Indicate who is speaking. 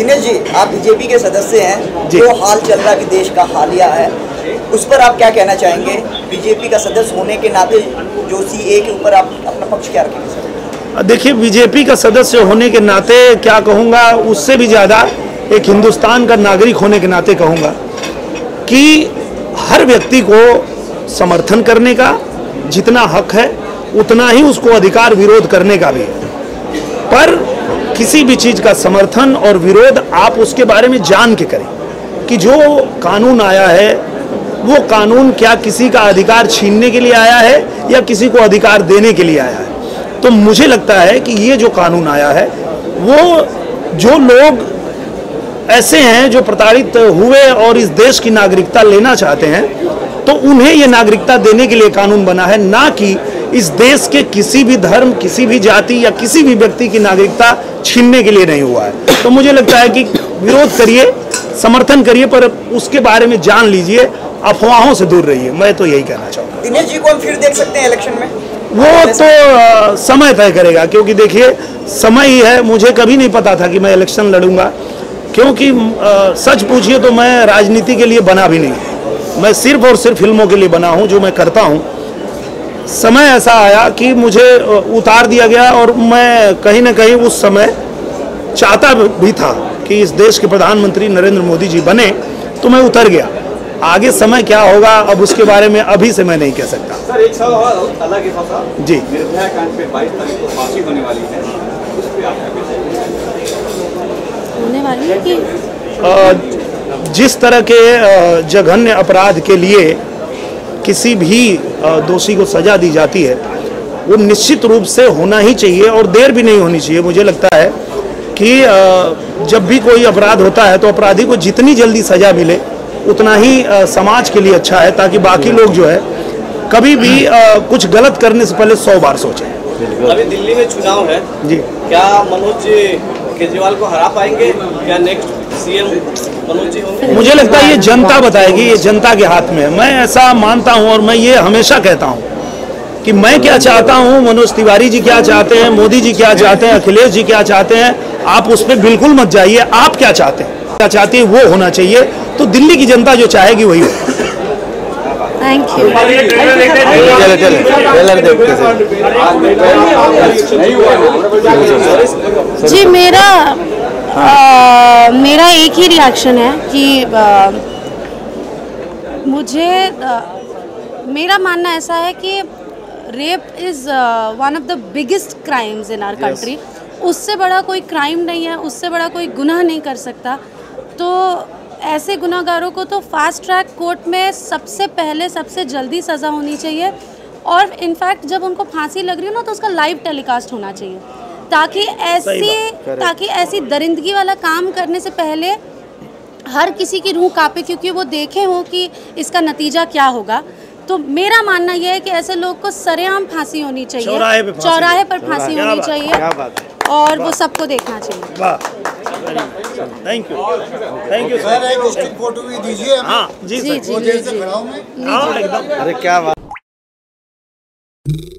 Speaker 1: दिनेश जी, आप बीजेपी के सदस्य हैं, जो हाल चल रहा है कि देश का हालिया है, उस पर आप क्या कहना चाहेंगे? बीजेपी का सदस्य होने के नाते जो सीए के ऊपर आप अपना पक्ष क्या रखेंगे?
Speaker 2: देखिए, बीजेपी का सदस्य होने के नाते क्या कहूँगा, उससे भी ज़्यादा एक हिंदुस्तान का नागरिक होने के नाते कहूँगा कि हर व्यक्ति को समर्थन करने का जितना हक है उतना ही उसको अधिकार विरोध करने का भी है। पर किसी भी चीज़ का समर्थन और विरोध आप उसके बारे में जान के करें कि जो कानून आया है वो कानून क्या किसी का अधिकार छीनने के लिए आया है या किसी को अधिकार देने के लिए आया है। तो मुझे लगता है कि ये जो कानून आया है वो जो लोग ऐसे हैं जो प्रताड़ित हुए और इस देश की नागरिकता लेना चाहते हैं, तो उन्हें ये नागरिकता देने के लिए कानून बना है, ना कि इस देश के किसी भी धर्म, किसी भी जाति या किसी भी व्यक्ति की नागरिकता छीनने के लिए नहीं हुआ है। तो मुझे लगता है कि विरोध करिए, समर्थन करिए, पर उसके बारे में जान लीजिए, अफवाहों से दूर रहिए। मैं तो यही कहना चाहूँगा।
Speaker 1: दिनेश जी को हम फिर देख सकते हैं इलेक्शन में?
Speaker 2: वो तो समय तय करेगा, क्योंकि देखिए समय ही है। मुझे कभी नहीं पता था कि मैं इलेक्शन लड़ूंगा, क्योंकि सच पूछिए तो मैं राजनीति के लिए बना भी नहीं। मैं सिर्फ और सिर्फ फिल्मों के लिए बना हूँ, जो मैं करता हूँ। समय ऐसा आया कि मुझे उतार दिया गया और मैं कहीं ना कहीं उस समय चाहता भी था कि इस देश के प्रधानमंत्री नरेंद्र मोदी जी बने, तो मैं उतर गया। आगे समय क्या होगा अब उसके बारे में अभी से मैं नहीं कह सकता।
Speaker 3: सर, एक सवाल अलग है था
Speaker 2: जी।
Speaker 3: निर्भया कांड पे 22 तारीख को फांसी होने वाली है, उस पे आप
Speaker 4: होने वाली है कि
Speaker 2: जिस तरह के जघन्य अपराध के लिए किसी भी दोषी को सजा दी जाती है वो निश्चित रूप से होना ही चाहिए और देर भी नहीं होनी चाहिए। मुझे लगता है कि जब भी कोई अपराध होता है तो अपराधी को जितनी जल्दी सजा मिले उतना ही समाज के लिए अच्छा है, ताकि बाकी लोग जो है कभी भी कुछ गलत करने से पहले 100 बार सोचें।
Speaker 3: अभी दिल्ली में चुनाव है
Speaker 2: जी,
Speaker 3: क्या मनोज केजरीवाल को हरा पाएंगे? क्या नेक्स्ट सीएम मनोज जी होंगे?
Speaker 2: मुझे लगता है ये जनता बताएगी, ये जनता के हाथ में है। मैं ऐसा मानता हूं और मैं ये हमेशा कहता हूं कि मैं क्या चाहता हूं, मनोज तिवारी जी क्या चाहते हैं, मोदी जी क्या चाहते हैं, अखिलेश जी क्या चाहते हैं, आप उस पर बिल्कुल मत जाइए। आप क्या चाहते हैं, क्या चाहती है वो होना चाहिए। तो दिल्ली की जनता जो चाहेगी वही होगा।
Speaker 4: Thank you. जी, मेरा एक ही रिएक्शन है कि मेरा मानना ऐसा है कि rape is one of the biggest crimes in our country. उससे बड़ा कोई क्राइम नहीं है, उससे बड़ा कोई गुनाह नहीं कर सकता। तो ऐसे गुनाहगारों को तो फास्ट ट्रैक कोर्ट में सबसे पहले सबसे जल्दी सज़ा होनी चाहिए, और इनफैक्ट जब उनको फांसी लग रही हो ना तो उसका लाइव टेलीकास्ट होना चाहिए, ताकि ऐसी दरिंदगी वाला काम करने से पहले हर किसी की रूह कांपे, क्योंकि वो देखे हो कि इसका नतीजा क्या होगा। तो मेरा मानना यह है कि ऐसे लोग को सरेआम फांसी होनी चाहिए, चौराहे पर फांसी होनी चाहिए, और वो सबको देखना चाहिए।
Speaker 2: थैंक यू
Speaker 5: सर, एक स्टिक फोटो भी दीजिए।
Speaker 2: हाँ जी,
Speaker 4: जी,
Speaker 2: जी,
Speaker 4: जी, जी, जी,
Speaker 2: एकदम। अरे क्या बात।